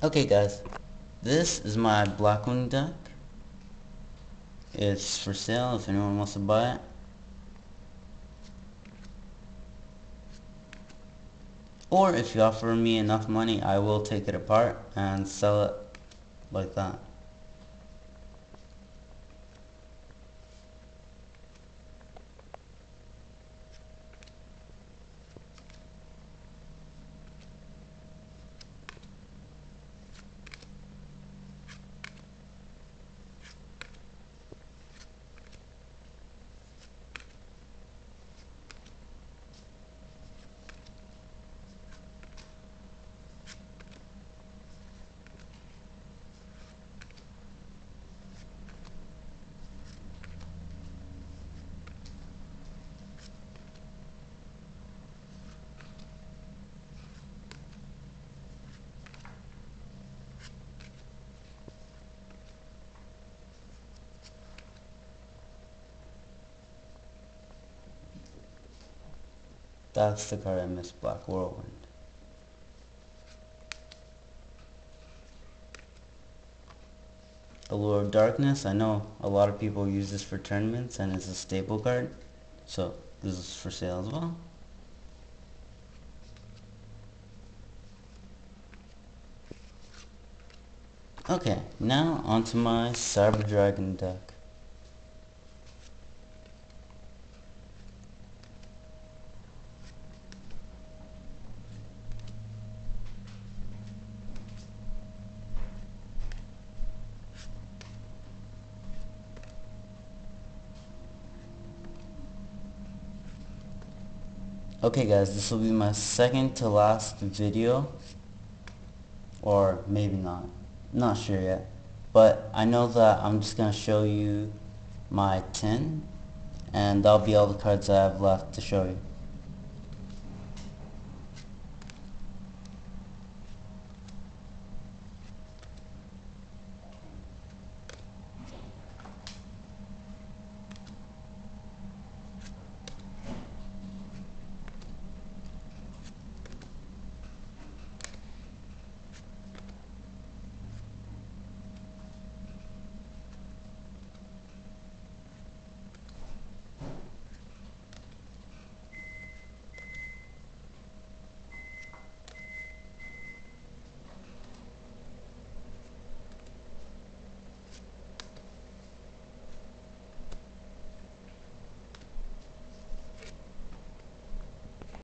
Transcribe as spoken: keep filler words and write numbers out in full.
Okay guys, this is my Blackwing deck. It's for sale if anyone wants to buy it. Or if you offer me enough money, I will take it apart and sell it like that. That's the card I missed, Black Whirlwind. Allure of Darkness, I know a lot of people use this for tournaments and it's a staple card. So this is for sale as well. Okay, now onto my Cyber Dragon deck. Okay guys, this will be my second to last video, or maybe not, not sure yet, but I know that I'm just going to show you my tin, and that'll be all the cards I have left to show you.